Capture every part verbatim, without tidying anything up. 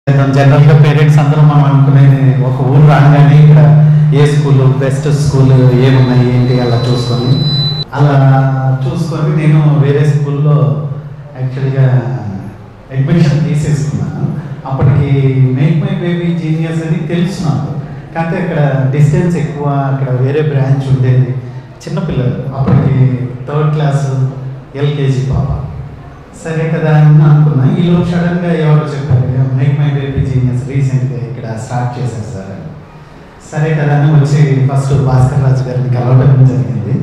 జనరల్గా పేరెంట్స్ అందరం మనం అనుకునేది ఒక ఊరు రాగానే ఇక్కడ ఏ స్కూల్ బెస్ట్ స్కూల్ ఏమున్నాయి ఏంటి అలా చూసుకొని అలా చూసుకొని నేను వేరే స్కూల్లో యాక్చువల్గా అడ్మిషన్ తీసేసుకున్నాను. అప్పటికి మేక్ మై బేబీ జీనియస్ అని తెలుసు నాకు, కాకపోతే ఇక్కడ డిస్టెన్స్ ఎక్కువ, అక్కడ వేరే బ్రాంచ్ ఉండేది, చిన్నపిల్లలు అప్పటికి థర్డ్ క్లాస్ ఎల్కేజీ పాప. సరే కదా అని అనుకున్నా. ఈలోపు సడన్గా ఎవరు చెప్పారు మేక్ మై బేబీ జీనియస్ రీసెంట్గా ఇక్కడ స్టార్ట్ చేశారు సార్ అని. సరే కదా అని వచ్చి ఫస్ట్ భాస్కర్ రాజు గారిని కలవడం జరిగింది.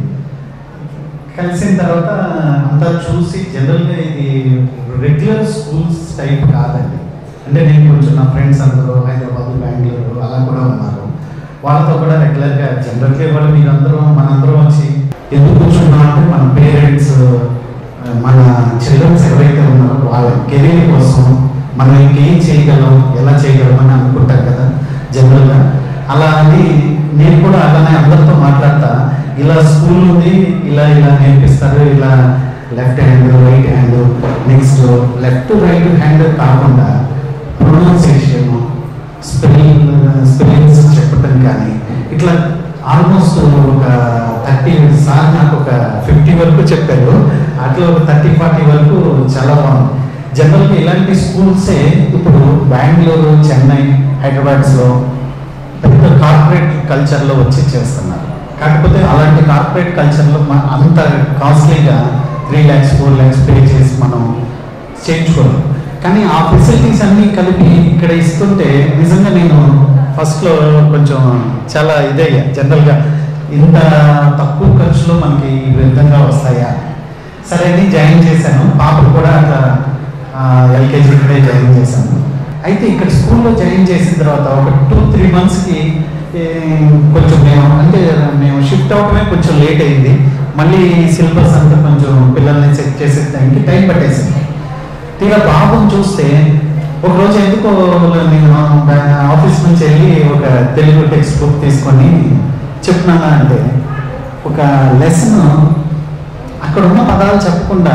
కలిసిన తర్వాత అంతా చూసి జనరల్గా ఇది రెగ్యులర్ స్కూల్స్ టైప్ కాదండి. అంటే నేను కొంచెం నా ఫ్రెండ్స్ అందరూ హైదరాబాద్ బెంగళూరు అలా కూడా ఉన్నారు, వాళ్ళతో కూడా రెగ్యులర్గా జనరల్గా వాళ్ళు మీరందరూ మనందరం వచ్చి ఎందుకు కూర్చున్నాం అంటే మన పేరెంట్స్ మన చిల్డ్రన్స్ ఎవరైతే ఉన్నారో వాళ్ళ కెరీర్ కోసం మనం ఇంకేం చేయగలం ఎలా చేయగలం అని అనుకుంటాం కదా జనరల్గా. అలా అని నేను కూడా అలానే అందరితో మాట్లాడతా, ఇలా స్కూల్ ఉంది, ఇలా ఇలా నేర్పిస్తారు, ఇలా left hand right hand, next left right hand కాకుండా ప్రొనౌన్సియేషన్ స్పెల్లింగ్ స్పెల్లింగ్స్ చెప్పటం కానీ ఇట్లా ఆల్మోస్ట్ ఒక థర్టీ సార్ నాకు ఒక ఫిఫ్టీ వరకు చెప్పారు, అట్లా ఒక థర్టీ ఫార్టీ వరకు చాలా బాగుంది. జనరల్గా ఇలాంటి స్కూల్సే ఇప్పుడు బెంగళూరు చెన్నై హైదరాబాద్స్లో పెద్ద కార్పొరేట్ కల్చర్లో వచ్చి చేస్తున్నారు. కాకపోతే అలాంటి కార్పొరేట్ కల్చర్లో అంత కాస్ట్లీగా three lakhs four lakhs pay చేసి మనం చేయించుకోలేం. కానీ ఆ ఫెసిలిటీస్ అన్నీ కలిపి ఇక్కడ ఇస్తుంటే నిజంగా నేను ఫస్ట్లో కొంచెం చాలా ఇదయ్యా, జనరల్గా ఇంత తక్కువ ఖర్చులో మనకి ఈ విధంగా వస్తాయా. సరే అని జాయిన్ చేశాను, పాపను కూడా అట్లా ఎల్కేజీ ఇక్కడే జాయిన్ చేశాను. అయితే ఇక్కడ స్కూల్లో జాయిన్ చేసిన తర్వాత ఒక టూ త్రీ మంత్స్కి కొంచెం మేము అంటే మేము షిఫ్ట్ అవడమే కొంచెం లేట్ అయింది. మళ్ళీ సిలబస్ అంతా కొంచెం పిల్లల్ని సెట్ చేసే టైంకి టైం పట్టేసింది. తీరా బాబుని చూస్తే ఒకరోజు ఎందుకో నేను ఆఫీస్ నుంచి వెళ్ళి ఒక తెలుగు టెక్స్ట్ బుక్ తీసుకొని చెప్తున్నానా అంటే ఒక లెసన్ అక్కడ ఉన్న పదాలు చెప్పకుండా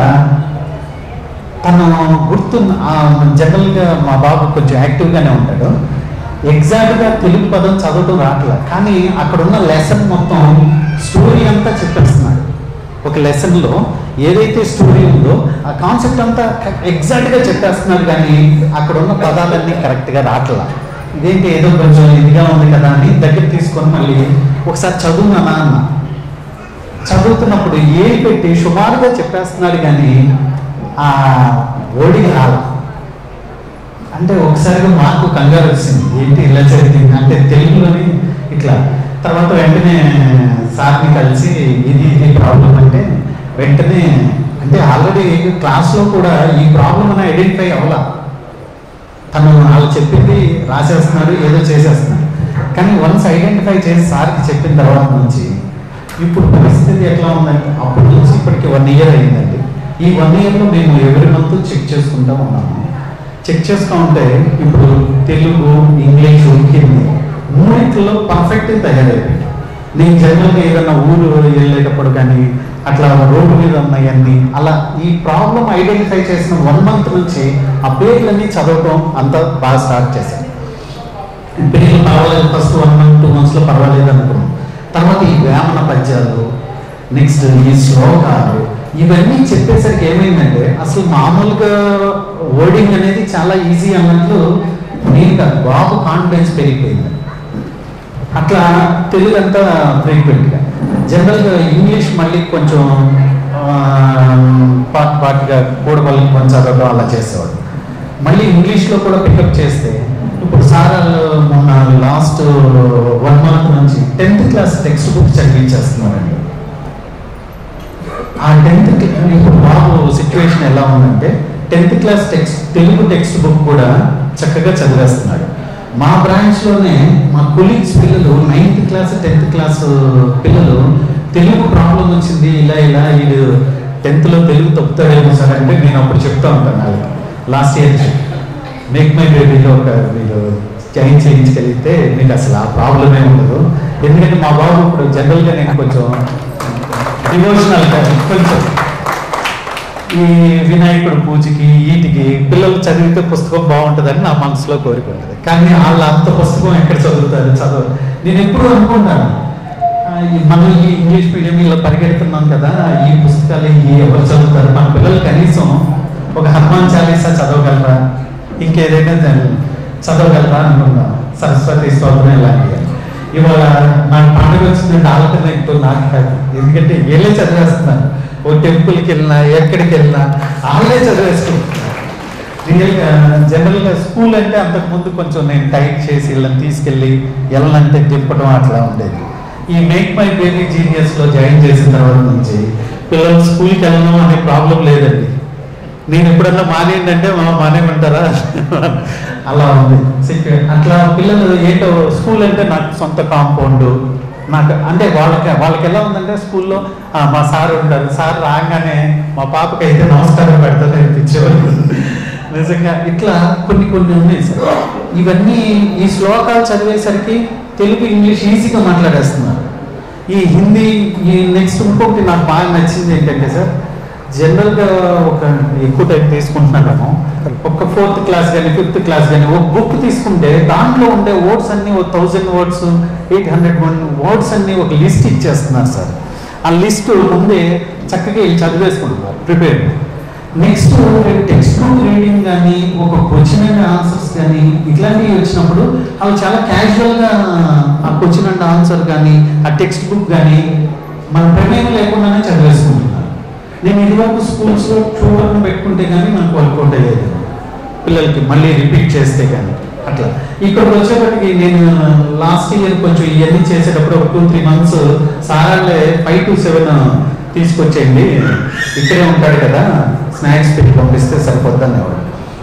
తను గుర్తు జనరల్గా మా బాబు కొంచెం యాక్టివ్గానే ఉంటాడు, ఎగ్జాక్ట్గా తెలుగు పదం చదవడం రావట్లే, కానీ అక్కడున్న లెసన్ మొత్తం స్టోరీ అంతా చెప్పేస్తున్నాడు. ఒక లెసన్లో ఏదైతే స్టోరీ ఉందో ఆ కాన్సెప్ట్ అంతా ఎగ్జాక్ట్గా చెప్పేస్తున్నాడు, కానీ అక్కడ ఉన్న పదాలన్నీ కరెక్ట్గా రావట్లా. ఇదేంటి ఏదో కొంచెం ఇదిగా ఉంది కదా అని దగ్గర తీసుకొని మళ్ళీ ఒకసారి చదువునానా అన్న. చదువుతున్నప్పుడు ఏది పెట్టి సుమారుగా చెప్పేస్తున్నాడు, కానీ ఆ ఓడికి రాల. అంటే ఒకసారిగా మాకు కంగారు వచ్చింది, ఏంటి ఇలా చదివింది అంటే తెలుగులోని ఇట్లా. తర్వాత వెంటనే సార్ని కలిసి ఇది ఇది ప్రాబ్లం అంటే వెంటనే అంటే ఆల్రెడీ క్లాస్లో కూడా ఈ ప్రాబ్లం అని ఐడెంటిఫై అవ్వాల, తను వాళ్ళు చెప్పింది రాసేస్తున్నాడు ఏదో చేసేస్తున్నాడు. కానీ వన్స్ ఐడెంటిఫై చేసి సార్కి చెప్పిన తర్వాత నుంచి ఇప్పుడు పరిస్థితి ఎట్లా ఉందంటే అప్పటి నుంచి ఇప్పటికి వన్ ఇయర్ అయిందండి. ఈ వన్ ఇయర్లో మేము ఎవరి మంత్ చెక్ చేసుకుంటూ ఉన్నాము. చెక్ చేసుకుంటూ ఉంటే ఇప్పుడు తెలుగు ఇంగ్లీషు హిందీ మూడింటిలో పర్ఫెక్ట్ తయారైపోయింది. నేను జనరల్గా ఏదైనా ఊరు వెళ్ళేటప్పుడు కానీ అట్లా రోడ్డు మీద ఉన్నాయన్నీ అలా ఈ ప్రాబ్లం ఐడెంటిఫై చేసిన వన్ మంత్ నుంచి ఆ పేర్లన్నీ చదవటం అంతా బాగా స్టార్ట్ చేశాను. పేర్లు పర్వాలేదు, ఫస్ట్ వన్ మంత్ టూ మంత్స్లో పర్వాలేదు అనుకున్నాం. తర్వాత ఈ వేమన పద్యాలు, నెక్స్ట్ ఈ శ్లోకాలు ఇవన్నీ చెప్పేసరికి ఏమైందంటే అసలు మామూలుగా వర్డింగ్ అనేది చాలా ఈజీ అన్నట్లు నేను కాదు, బాబు కాన్ఫిడెన్స్ పెరిగిపోయింది. అట్లా తెలుగు అంతా ఫ్రీక్వెంట్గా. జనరల్గా ఇంగ్లీష్ మళ్ళీ కొంచెం పార్ట్ పార్ట్గా కూడబల్లి కొంచెం చదవడం అలా చేసేవాడు. మళ్ళీ ఇంగ్లీష్లో కూడా పికప్ చేస్తే ఇప్పుడు సార్ మొన్న లాస్ట్ వన్ మంత్ నుంచి టెన్త్ క్లాస్ టెక్స్ట్ బుక్ చదివించేస్తున్నారండి. ఆ టెన్త్ ఇప్పుడు బాబు సిచ్యువేషన్ ఎలా ఉందంటే tenth class text Telugu text book కూడా చక్కగా చదివేస్తున్నాడు. మా బ్రాంచ్లోనే మా కొలీగ్స్ పిల్లలు నైన్త్ క్లాస్ టెన్త్ క్లాస్ పిల్లలు తెలుగు ప్రాబ్లం వచ్చింది, ఇలా ఇలా వీడు టెన్త్లో తెలుగు తప్పుతాడేమో సార్ అంటే నేను అప్పుడు చెప్తా ఉంటాను వాళ్ళకి. లాస్ట్ ఇయర్ మేక్ మై బేబీలో ఒక మీరు జాయిన్ చేయించగలిగితే మీకు అసలు ఆ ప్రాబ్లమే ఉండదు. ఎందుకంటే మా బాబు ఇప్పుడు జనరల్గా నేను కొంచెం డివోషనల్గా కొంచెం ఈ వినాయకుడు పూజకి వీటికి పిల్లలు చదివితే పుస్తకం బాగుంటుందని నా మనసులో కోరిక ఉంటుంది. కానీ వాళ్ళు అంత పుస్తకం ఎక్కడ చదువుతారు? చదవరు. నేను ఎప్పుడు అనుకుంటాను, మనం ఈ ఇంగ్లీష్ మీడియం ఇలా పరిగెడుతున్నాం కదా, ఈ పుస్తకాలు ఈ ఎవరు చదువుతారు? మన పిల్లలు కనీసం ఒక హనుమాన్ చాలీసా చదవగలరా, ఇంకేదైనా చదవగలరా అనుకుందాం. సరస్వతి స్తోత్రం ఇలాంటివి. ఇవాళ నాకు పండుగ వచ్చిందంటే ఆల్టర్నేట్ నాకు కాదు, ఎందుకంటే వీళ్ళే చదివేస్తున్నారు. ఓ టెంపుల్కి వెళ్ళినా ఎక్కడికి వెళ్ళినా వాళ్ళే చదివేసుకుంటున్నారు. రియల్గా జనరల్గా స్కూల్ అంటే అంతకుముందు కొంచెం నేను టైట్ చేసి వీళ్ళని తీసుకెళ్ళి వెళ్ళనంటే దింపడం అట్లా ఉండేది. ఈ మేక్ మై బేబీ జీనియస్లో జాయిన్ చేసిన తర్వాత నుంచి పిల్లలు స్కూల్కి వెళ్ళడం అనే ప్రాబ్లం లేదండి. నేను ఎప్పుడన్నా మానేయండి మా మానేమంటారా అలా ఉంది. అట్లా పిల్లలు ఏంటో స్కూల్ అంటే నాకు సొంత కాంపౌండ్, నాకు అంటే వాళ్ళకి వాళ్ళకి ఎలా ఉందంటే స్కూల్లో మా సార్ ఉంటారు, సార్ రాగానే మా పాపకి అయితే నమస్కారం పెడతారు అనిపించేవాళ్ళు. నిజంగా ఇట్లా కొన్ని కొన్ని ఉన్నాయి సార్. ఇవన్నీ ఈ శ్లోకాలు చదివేసరికి తెలుగు ఇంగ్లీష్ ఈజీగా మాట్లాడేస్తున్నారు. ఈ హిందీ ఈ నెక్స్ట్ ఇంకొకటి నాకు బాగా నచ్చింది ఏంటంటే సార్, జనరల్గా ఒక ఎక్కువ టైం తీసుకుంటున్నాము, ఒక ఫోర్త్ క్లాస్ కానీ ఫిఫ్త్ క్లాస్ కానీ ఒక బుక్ తీసుకుంటే దాంట్లో ఉండే వర్డ్స్ అన్ని ఒక thousand words eight hundred one words అన్ని ఒక లిస్ట్ ఇచ్చేస్తున్నారు సార్. ఆ లిస్ట్ ముందే చక్కగా వీళ్ళు చదివేసుకుంటున్నారు prepare. Next text book reading కానీ ఒక క్వశ్చన్ అండ్ ఆన్సర్స్ కానీ ఇట్లాంటివి వచ్చినప్పుడు అవి చాలా క్యాజువల్గా ఆ క్వశ్చన్ అండ్ ఆన్సర్ కానీ ఆ టెక్స్ట్ బుక్ కానీ మన ప్రమేయం లేకుండానే చదివేసుకుంటున్నారు. నేను ఇదివరకు స్కూల్స్లో ట్యూటర్ని పెట్టుకుంటే కానీ మనకు వర్కౌట్ అయ్యేది పిల్లలకి మళ్ళీ రిపీట్ చేస్తే కానీ అట్లా. ఇక్కడికి వచ్చేప్పటికి నేను లాస్ట్ ఇయర్ కొంచెం ఇవన్నీ చేసేటప్పుడు ఒక టూ త్రీ మంత్స్ సారాలే ఫైవ్ టు సెవెన్ తీసుకొచ్చేయండి, ఇక్కడే ఉంటాడు కదా, స్నాక్స్ పెట్టి పంపిస్తే సరిపోద్దని ఎవరు.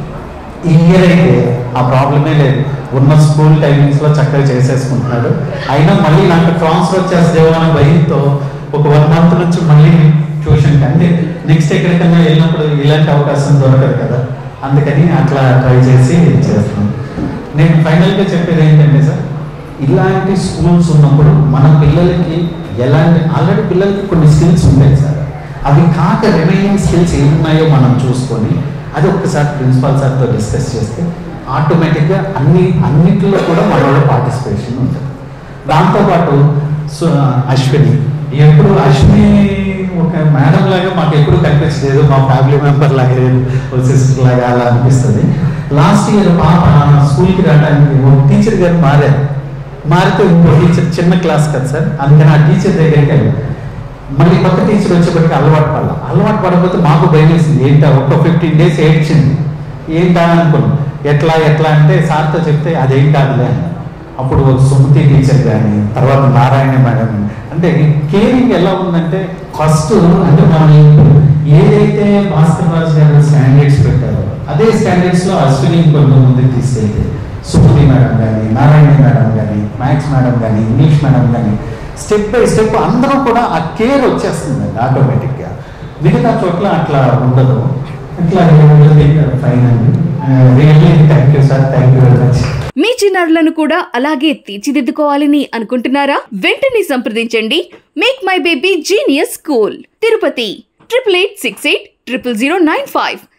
ఈ ఇయర్ అయితే ఆ ప్రాబ్లమే లేదు, ఉన్న స్కూల్ టైమింగ్స్లో చక్కగా చేసేసుకుంటున్నాడు. అయినా మళ్ళీ నాకు ట్రాన్స్ఫర్ చేస్తేమో అనే భయంతో ఒక వన్ మంత్ నుంచి మళ్ళీ ట్యూషన్కి, అంటే నెక్స్ట్ ఎక్కడికన్నా వెళ్ళినప్పుడు ఇలాంటి అవకాశం దొరకదు కదా, అందుకని అట్లా ట్రై చేసి చేస్తున్నాం. నేను ఫైనల్గా చెప్పేది ఏంటంటే సార్, ఇలాంటి స్కూల్స్ ఉన్నప్పుడు మన పిల్లలకి ఎలాంటి ఆల్రెడీ పిల్లలకి కొన్ని స్కిల్స్ ఉంటాయి సార్, అవి కాక రిమైనింగ్ స్కిల్స్ ఏమున్నాయో మనం చూసుకొని అది ఒక్కసారి ప్రిన్సిపాల్ సార్తో డిస్కస్ చేస్తే ఆటోమేటిక్గా అన్ని అన్నింటిలో కూడా మనోட పార్టిసిపేషన్ ఉంటుంది. దాంతోపాటు సో అశ్విని ఎప్పుడు అశ్విని ఒక మేడం లాగా మాకు ఎప్పుడు కనిపించలేదు, మా ఫ్యామిలీ మెంబర్ లాగా లేదు, ఒక సిస్టర్ లాగా అలా అనిపిస్తుంది. లాస్ట్ ఇయర్ పాప స్కూల్కి రావడానికి ఒక టీచర్ గారు మారారు, మారితే ఇంకో టీచర్ చిన్న క్లాస్ కదా సార్, అందుకని ఆ టీచర్ దగ్గరికి వెళ్ళి మళ్ళీ కొత్త టీచర్ వచ్చేప్పటికి అలవాటు పడాలి. అలవాటు పడకపోతే మాకు భయం వేసింది, ఏంటా ఒక ఫిఫ్టీన్ డేస్ ఏడ్చింది, ఏంటా అనుకున్నాం. ఎట్లా ఎట్లా అంటే సార్తో చెప్తే అదేం కాదులే అన్న. అప్పుడు సుమతి టీచర్ కానీ తర్వాత నారాయణ మేడం, అంటే కేరింగ్ ఎలా ఉందంటే ఫస్ట్ అంటే మనం ఏదైతే భాస్కర్ రాజు గారు స్టాండర్డ్స్ పెట్టారో అదే స్టాండర్డ్స్లో అశ్విని ఇంకొంత ముందుకు తీసుకెళ్తే సుమతి మేడం కానీ నారాయణ మేడం కానీ మ్యాథ్స్ మేడం కానీ ఇంగ్లీష్ మేడం కానీ స్టెప్ బై స్టెప్ అందరూ కూడా ఆ కేర్ వచ్చేస్తుందండి ఆటోమేటిక్గా. మిగతా చోట్ల అట్లా ఉండదు. ఇట్లా ఫైన్ అండి. Really thank you sir, thank you very much. మీ చిన్నారులను కూడా అలాగే తీర్చిదిద్దుకోవాలని అనుకుంటున్నారా? వెంటనే సంప్రదించండి make my baby genius school, Tirupati triple eight six eight triple zero nine five.